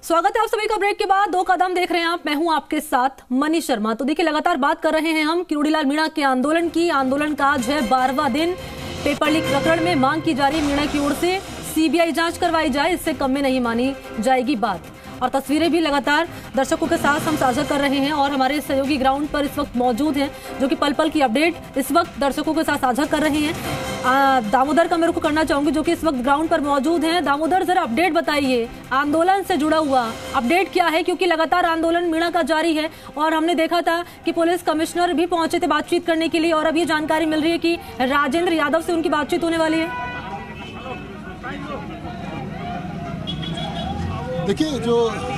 स्वागत है आप सभी का ब्रेक के बाद। दो कदम देख रहे हैं आप, मैं हूं आपके साथ मनीष शर्मा। तो देखिए, लगातार बात कर रहे हैं हम किरोड़ीलाल मीणा के आंदोलन की। आंदोलन का आज है 12वां दिन। पेपर लीक प्रकरण में मांग की जा रही मीणा की ओर से सीबीआई जांच करवाई जाए, इससे कम में नहीं मानी जाएगी बात। और तस्वीरें भी लगातार दर्शकों के साथ हम साझा कर रहे हैं और हमारे सहयोगी ग्राउंड पर इस वक्त मौजूद हैं, जो कि पल पल की अपडेट इस वक्त दर्शकों के साथ साझा कर रहे हैं। दामोदर का मेरे को करना चाहूंगी, जो कि इस वक्त ग्राउंड पर मौजूद हैं। दामोदर, जरा अपडेट बताइए, आंदोलन से जुड़ा हुआ अपडेट क्या है, क्योंकि लगातार आंदोलन मीणा का जारी है और हमने देखा था कि पुलिस कमिश्नर भी पहुंचे थे बातचीत करने के लिए, और अभी जानकारी मिल रही है कि राजेंद्र यादव से उनकी बातचीत होने वाली है। देखिए, जो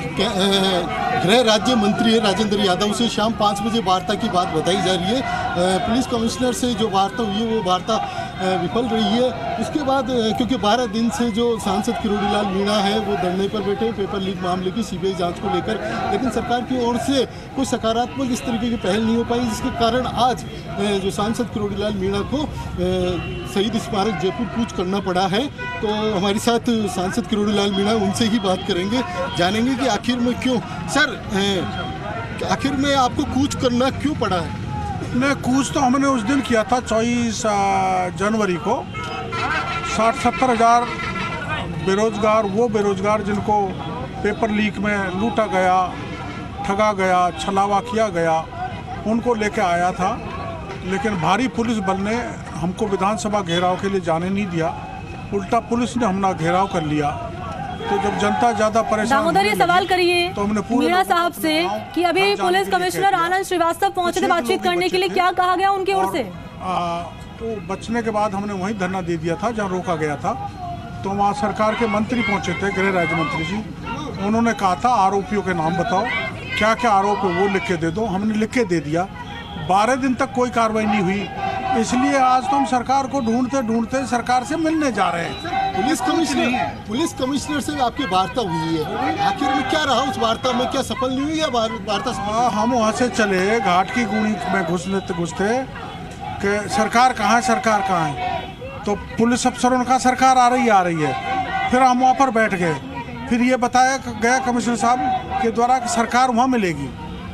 गृह राज्य मंत्री है राजेंद्र यादव से शाम 5 बजे वार्ता की बात बताई जा रही है। पुलिस कमिश्नर से जो वार्ता हुई है वो वार्ता विफल रही है। उसके बाद क्योंकि 12 दिन से जो सांसद किरोड़ीलाल मीणा है वो धरने पर बैठे पेपर लीक मामले की सीबीआई जांच को लेकर, लेकिन सरकार की ओर से कोई सकारात्मक इस तरीके की पहल नहीं हो पाई, जिसके कारण आज जो सांसद किरोड़ीलाल मीणा को शहीद स्मारक जयपुर कूच करना पड़ा है। तो हमारे साथ सांसद किरोड़ीलाल मीणा, उनसे ही बात करेंगे, जानेंगे कि आखिर में क्यों सर आखिर में आपको कूच करना क्यों पड़ा है। नहीं, कूच तो हमने उस दिन किया था 24 जनवरी को। 60-70 हज़ार बेरोजगार, वो बेरोजगार जिनको पेपर लीक में लूटा गया, ठगा गया, छलावा किया गया, उनको लेके आया था। लेकिन भारी पुलिस बल ने हमको विधानसभा घेराव के लिए जाने नहीं दिया, उल्टा पुलिस ने हमारा घेराव कर लिया। तो जब जनता ज्यादा परेशान, दामोदर ये सवाल करिए तो हमने मीणा साहब से कि अभी पुलिस कमिश्नर आनंद श्रीवास्तव पहुंचे थे बातचीत करने के लिए, क्या कहा गया उनकी ओर से? तो बचने के बाद हमने वहीं धरना दे दिया था जहां रोका गया था। तो वहाँ सरकार के मंत्री पहुंचे थे, गृह राज्य मंत्री जी। उन्होंने कहा था आरोपियों के नाम बताओ, क्या क्या आरोप है वो लिख के दे दो। हमने लिख के दे दिया। 12 दिन तक कोई कार्रवाई नहीं हुई, इसलिए आज तो हम सरकार को ढूंढते ढूंढते सरकार से मिलने जा रहे हैं। पुलिस कमिश्नर से आपकी वार्ता हुई है, आखिर में क्या रहा उस वार्ता में? क्या सफल नहीं हुई या वार्ता सफल? हम वहाँ से चले, घाट की गुणी में घुसते कि सरकार कहाँ है, सरकार कहाँ है। तो पुलिस अफसरों ने कहा सरकार आ रही है। फिर हम वहाँ पर बैठ गए। फिर ये बताया गया कमिश्नर साहब के द्वारा कि सरकार वहाँ मिलेगी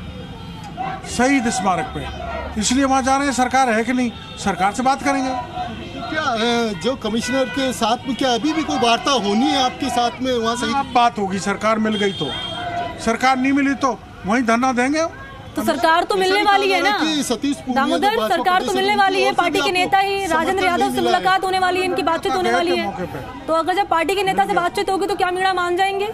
शहीद स्मारक पे, इसलिए वहाँ जा रहे हैं। सरकार है कि नहीं, सरकार से बात करेंगे। क्या जो कमिश्नर के साथ में क्या अभी भी कोई वार्ता होनी है आपके साथ में? वहाँ से बात होगी, सरकार मिल गई तो। सरकार नहीं मिली तो वहीं धरना देंगे। तो सरकार तो मिलने वाली है ना दामोदर, सरकार तो मिलने वाली है। पार्टी के नेता ही राजेंद्र यादव से मुलाकात होने वाली है, इनकी बातचीत होने वाली है। तो अगर जब पार्टी के नेता से बातचीत होगी तो क्या मीणा मान जाएंगे?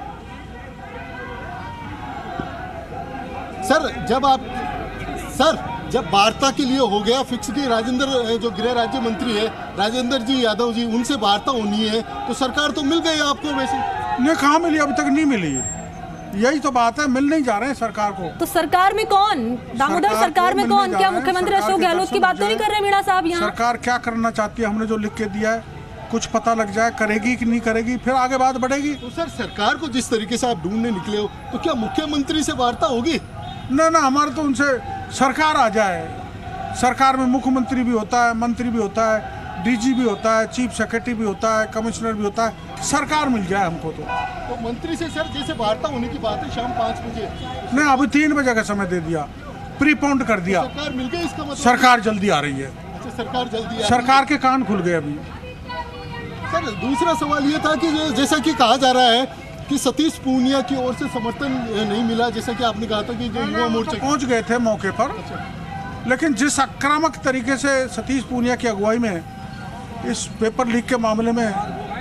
जब वार्ता के लिए हो गया फिक्स की, राजेंद्र जो गृह राज्य मंत्री है राजेंद्र जी यादव जी, उनसे वार्ता होनी है, तो सरकार तो मिल गई आपको? वैसे नहीं, कहाँ मिली, अभी तक नहीं मिली। यही तो बात है, मिल नहीं जा रहे हैं सरकार को। तो सरकार में कौन दामोदर, सरकार में कौन? क्या मुख्यमंत्री अशोक गहलोत की बात तो नहीं कर रहे मीणा साहब यहाँ? सरकार क्या करना चाहती है, हमने जो लिख के दिया है कुछ पता लग जाए, करेगी कि नहीं करेगी, फिर आगे बात बढ़ेगी। तो सर, सरकार को जिस तरीके से आप ढूंढने निकले हो, तो क्या मुख्यमंत्री से वार्ता होगी? ना, हमारे तो उनसे सरकार आ जाए। सरकार में मुख्यमंत्री भी होता है, मंत्री भी होता है, डीजी भी होता है, चीफ सेक्रेटरी भी होता है, कमिश्नर भी होता है। सरकार मिल जाए हमको तो मंत्री से सर जैसे वार्ता होने की बात है शाम 5 बजे, नहीं अभी 3 बजे का समय दे दिया, प्रीपोन्ड कर दिया। सरकार मिल गई, इसका मतलब सरकार जल्दी आ रही है। अच्छा, सरकार जल्दी, सरकार के कान खुल गए अभी। सर, दूसरा सवाल ये था कि जैसा कि कहा जा रहा है कि सतीश पूनिया की ओर से समर्थन नहीं मिला, जैसा कि आपने कहा था कि जो युवा मोर्चा पहुंच गए थे मौके पर। लेकिन जिस आक्रामक तरीके से सतीश पूनिया की अगुवाई में इस पेपर लीक के मामले में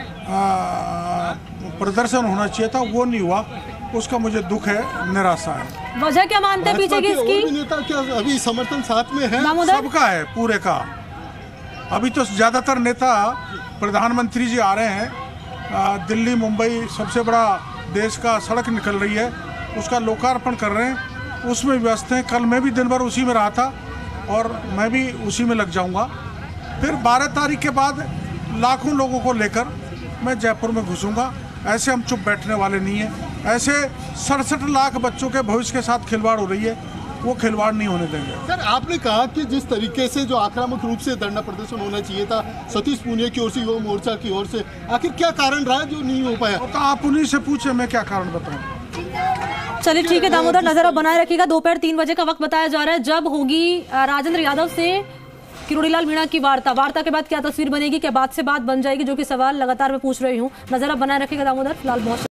प्रदर्शन होना चाहिए था, वो नहीं हुआ। उसका मुझे दुख है, निराशा है। वजह क्या मानते हैं पीछे की इसकी? नेता क्या अभी समर्थन साथ में है? सबका है, पूरे का। अभी तो ज्यादातर नेता, प्रधानमंत्री जी आ रहे हैं, दिल्ली मुंबई सबसे बड़ा देश का सड़क निकल रही है, उसका लोकार्पण कर रहे हैं, उसमें व्यस्त हैं। कल मैं भी दिन भर उसी में रहा था और मैं भी उसी में लग जाऊंगा। फिर 12 तारीख के बाद लाखों लोगों को लेकर मैं जयपुर में घुसूंगा। ऐसे हम चुप बैठने वाले नहीं हैं। ऐसे 67 लाख बच्चों के भविष्य के साथ खिलवाड़ हो रही है। वो खिलवाड़ नहीं होने देंगे। सर, आपने कहा कि जिस तरीके से जो आक्रामक रूप से धरना प्रदर्शन होना चाहिए था सतीश पूनिया की ओर से, युवा मोर्चा की ओर से, आखिर क्या कारण रहा जो नहीं हो पाया? तो आप उन्हीं से पूछे, मैं क्या कारण बताऊं। चलिए ठीक है दामोदर, नजर अब बनाए रखिएगा। दोपहर 3 बजे का वक्त बताया जा रहा है, जब होगी राजेंद्र यादव से किरोड़ीलाल मीणा की वार्ता के बाद क्या तस्वीर बनेगी, क्या बात से बात बन जाएगी, जो कि सवाल लगातार मैं पूछ रही हूँ। नजर अब बनाए रखिएगा दामोदर। फिलहाल बहुत